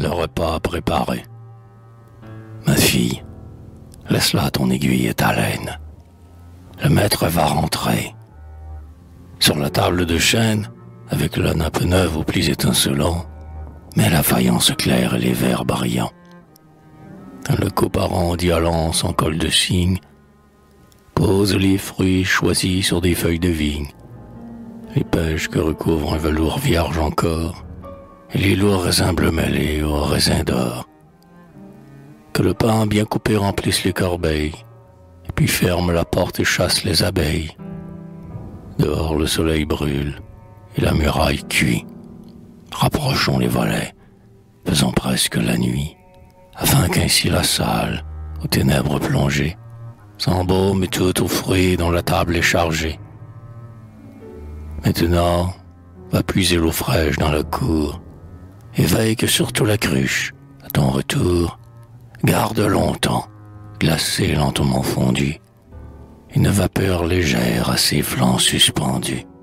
le repas préparé. Ma fille, laisse là ton aiguille et ta laine. Le maître va rentrer. Sur la table de chêne, avec la nappe neuve aux plis étincelants, mets la faïence claire et les verres brillants. Le coparent dialant sans col de cygne pose les fruits choisis sur des feuilles de vigne, les pêches que recouvre un velours vierge encore, et les lourds raisins bleus mêlés aux raisins d'or. Que le pain bien coupé remplisse les corbeilles, et puis ferme la porte et chasse les abeilles. Dehors le soleil brûle, et la muraille cuit. Rapprochons les volets, faisons presque la nuit, afin qu'ainsi la salle, aux ténèbres plongée, s'embaume tout aux fruits dont la table est chargée. Maintenant, va puiser l'eau fraîche dans la cour, et veille que surtout la cruche, à ton retour, garde longtemps, glacée lentement fondue, une vapeur légère à ses flancs suspendus.